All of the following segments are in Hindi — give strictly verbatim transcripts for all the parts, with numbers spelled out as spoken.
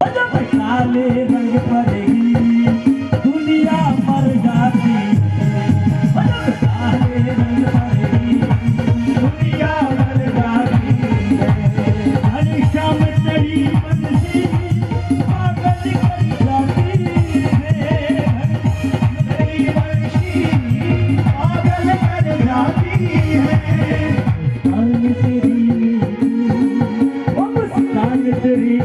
काले रंग पड़ेगी दुनिया मर जाती, काले रंग पड़ेगी दुनिया मर जाती है। हर शाम तेरी बंसी पागल कर जाती है, तेरी बंसी पागल कर जाती है। मुस्कान तेरी वो मुस्कान तेरी,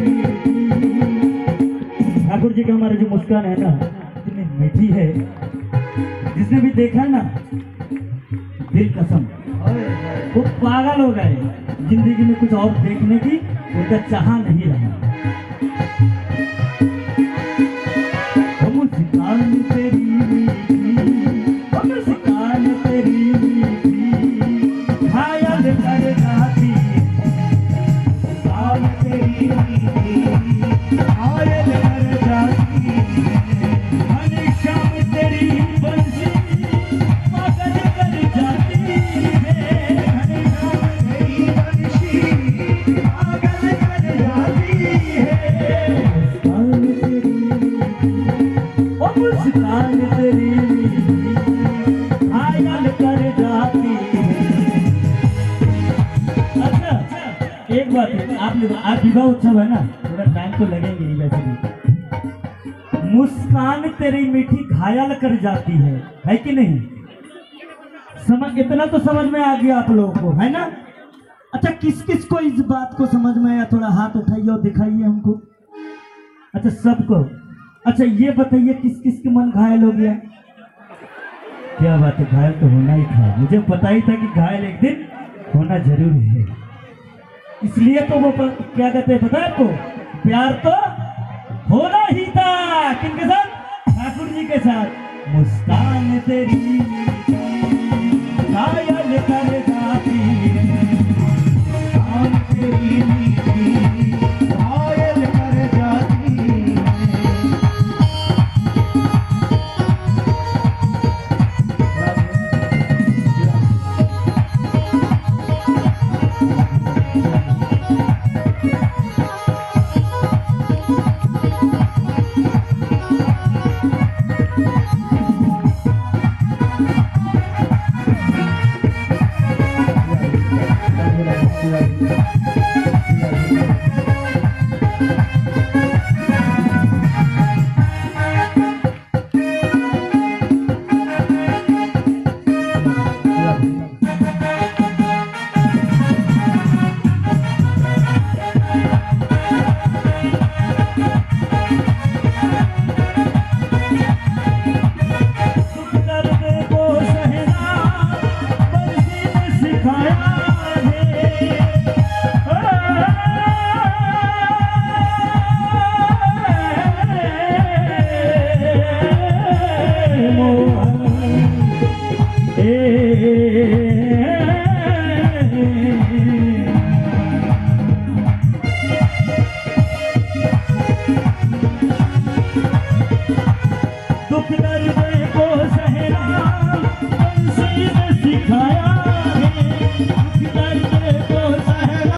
ठाकुर जी का हमारा जो मुस्कान है ना इतनी मीठी है, जिसने भी देखा ना दिल कसम वो पागल हो गए, जिंदगी में कुछ और देखने की उनका चाह नहीं रहा। वो मुस्कान तेरी मीठी, वो मुस्कान तेरी मीठी घायल कर जाती, मुस्कान तेरी मीठी घायल कर जाती है। हर शाम तेरी बंसी पागल कर जाती है, हर शाम तेरी बंसी पागल कर जाती है। मुस्कान तेरी ओ मुस्कान तेरी घायल कर जाती है। अच्छा एक बात है, आपने आज विवाह उत्सव है ना, थोड़ा टाइम तो लगेंगे ही वैसे भी। मुस्कान तेरी मीठी घायल कर जाती है, है कि नहीं? समझ, इतना तो समझ में आ गया आप लोगों को, है ना? अच्छा किस किस को इस बात को समझ में आया? थोड़ा हाथ उठाइए और दिखाइए हमको। अच्छा सबको। अच्छा ये बताइए किस किस के मन घायल हो गया? क्या बात है, घायल तो होना ही था, मुझे पता ही था कि घायल एक दिन होना जरूरी है। इसलिए तो वो क्या कहते हैं पता है आपको, प्यार तो होना ही था। किनके साथ? ठाकुर जी के साथ। मुस्कान तेरी घायल कर जाती है, मुस्कान तेरी मीठी घायल कर जाती है।